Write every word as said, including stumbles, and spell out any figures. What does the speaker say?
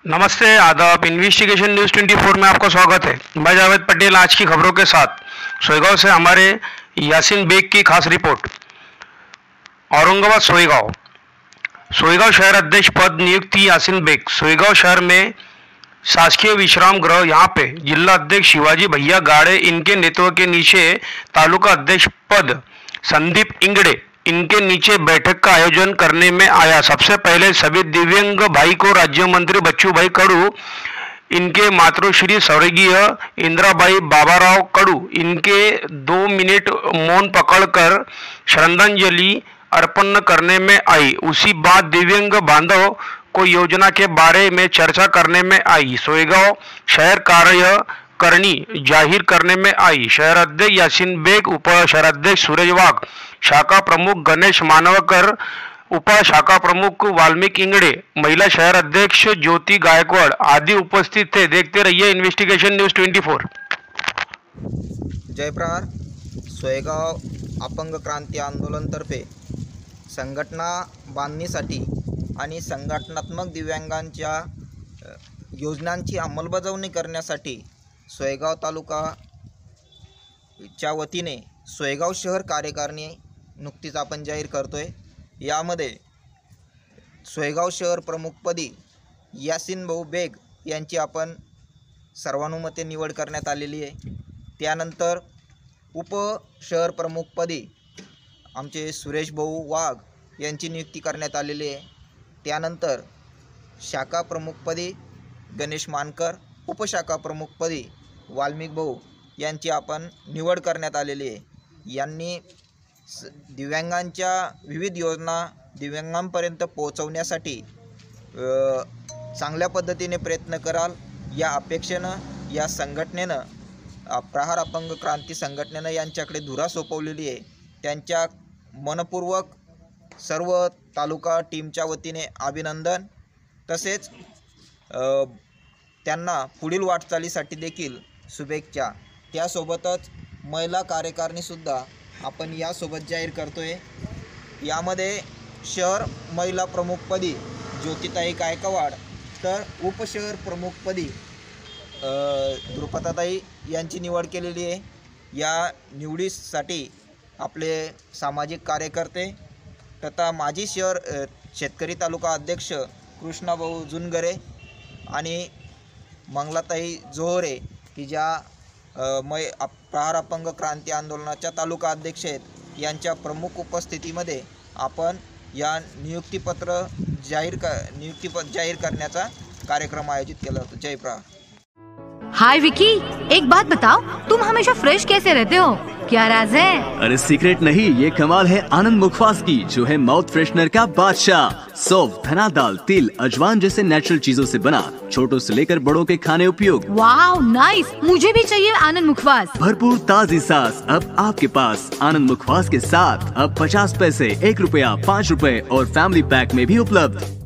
नमस्ते, आदाब। Investigation news चौबीस में आपका स्वागत है। मैं जावेद पटेल आज की खबरों के साथ। सोईगांव से हमारे यासीन बेग की खास रिपोर्ट। औरंगाबाद सोईगांव सोईगांव शहर अध्यक्ष पद नियुक्ति यासीन बेग। सोईगांव शहर में शासकीय विश्राम गृह, यहाँ पे जिला अध्यक्ष शिवाजी भैया गाड़े, इनके नेतृत्व के नीचे तालुका अध्यक्ष पद संदीप इंगड़े, इनके नीचे बैठक का आयोजन करने में आया। सबसे पहले सभी दिव्यांग भाई को राज्य मंत्री बच्चू भाई कडू, इनके मातृश्री स्वर्गीय इंदिराबाई बाबाराव कडू, इनके दो मिनट मौन पकड़कर श्रद्धांजलि अर्पण करने में आई। उसी बाद दिव्यांग बांधव को योजना के बारे में चर्चा करने में आई। सोईगांव शहर कार्य करनी जाहिर करने में आई। शहर अध्यक्ष यासीन बेग, उप शहराध्यक्ष सूरज वाघ, शाखा प्रमुख गणेश मानवकर, उप शाखा प्रमुख वाल्मीकि इंगड़े, महिला शहर अध्यक्ष ज्योति गायकवाड़ आदि उपस्थित थे। देखते रहिए इन्वेस्टिगेशन न्यूज़ चौबीस। जयप्रहार सोयगाव अपंग क्रांती आंदोलन तर्फे संघटना बांधणीसाठी आणि संघटनात्मक दिव्यांगांच्या योजनांची अंमलबजावणी करण्यासाठी सोयगाव तालुका च्या वतीने सोयगाव शहर कार्यकारिणी नुकतीच आपण जाहीर करतोय। यामध्ये सोयगाव शहर प्रमुखपदी यासीन भाऊ बेग यांची आपण सर्वानुमते निवड करण्यात आलेली आहे। त्यानंतर उप शहर प्रमुखपदी आमचे सुरेश भाऊ वाघ यांची नियुक्ती करण्यात आलेली आहे। त्यानंतर शाखा प्रमुखपदी गणेश मानकर, उपशाखा प्रमुखपदी वाल्मीकि भाऊ यांची आपण निवड करण्यात आलेली आहे। यांनी दिव्यांगांच्या विविध योजना दिव्यांगांपर्यंत पोहोचवण्यासाठी चांगल्या पद्धतीने प्रयत्न कराल या अपेक्षेनं या संघटनेनं प्रहार अपंग क्रांती संघटनेनं यांच्याकडे धुरा सोपवलेली आहे। त्यांच्या मनपूर्वक सर्व तालुका टीमच्या वतीने अभिनंदन, तसेच त्यांना पुढील वाटचालीसाठी देखील शुभेच्छा। त्यासोबतच महिला कार्यकारिणीसुद्धा आपण यासोबत जाहीर करतोय। यामध्ये शहर महिला प्रमुखपदी ज्योतिताई गायकवाड, तर उपशहर प्रमुखपदी द्रुपदाताई यांची निवड केलेली आहे। या निवडीसाठी आपले सामाजिक कार्यकर्ते तथा माजी शहर शेतकरी तालुका अध्यक्ष कृष्णाभाऊ जुनगरे आणि मंगलाताई जोहरे की ज्या मै प्रहार अपंग क्रांती आंदोलनाच्या तालुका अध्यक्ष आहेत, यांच्या प्रमुख उपस्थितीमध्ये आपण या नियुक्तीपत्र जाहीर क नियुक्तीपत्र जाहीर करण्याचा कार्यक्रम आयोजित केला होता। जय प्रहार। हाय विकी, एक बात बताओ, तुम हमेशा फ्रेश कैसे रहते हो? क्या राज है? अरे सीक्रेट नहीं, ये कमाल है आनंद मुखवास की, जो है माउथ फ्रेशनर का बादशाह। सौंफ, धना दाल, तिल, अजवान जैसे नेचुरल चीजों से बना, छोटों से लेकर बड़ों के खाने उपयोग। वाओ नाइस, मुझे भी चाहिए आनंद मुखवास। भरपूर ताजी सांस अब आपके पास आनंद मुखवास के साथ। अब पचास पैसे, एक रुपया, पाँच रुपए और फैमिली पैक में भी उपलब्ध।